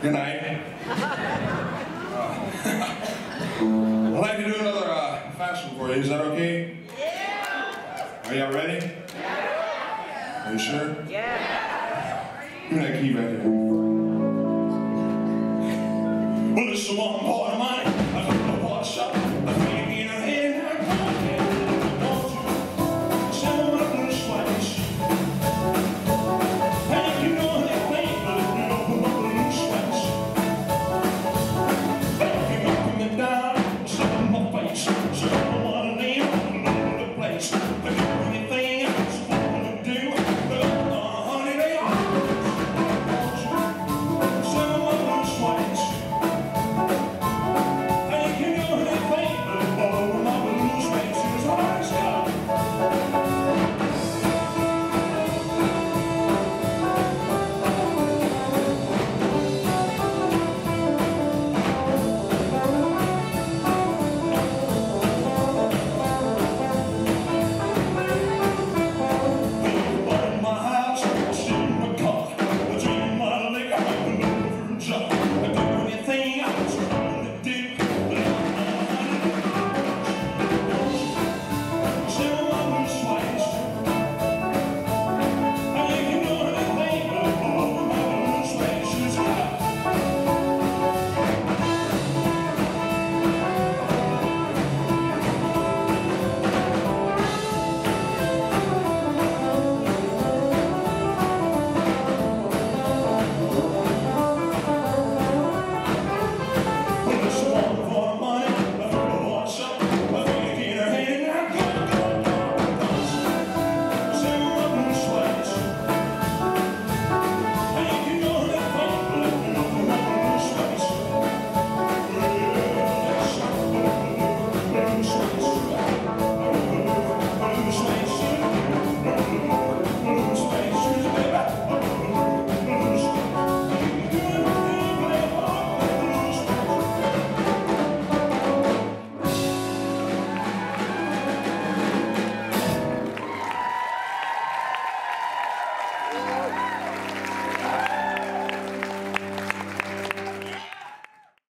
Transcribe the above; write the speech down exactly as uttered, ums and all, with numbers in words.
Good night. Uh, I'd like to do another uh, fast one for you. Is that okay? Yeah. Are y'all ready? Yeah. Are you sure? Yeah. Give me that key back there. Well, this is one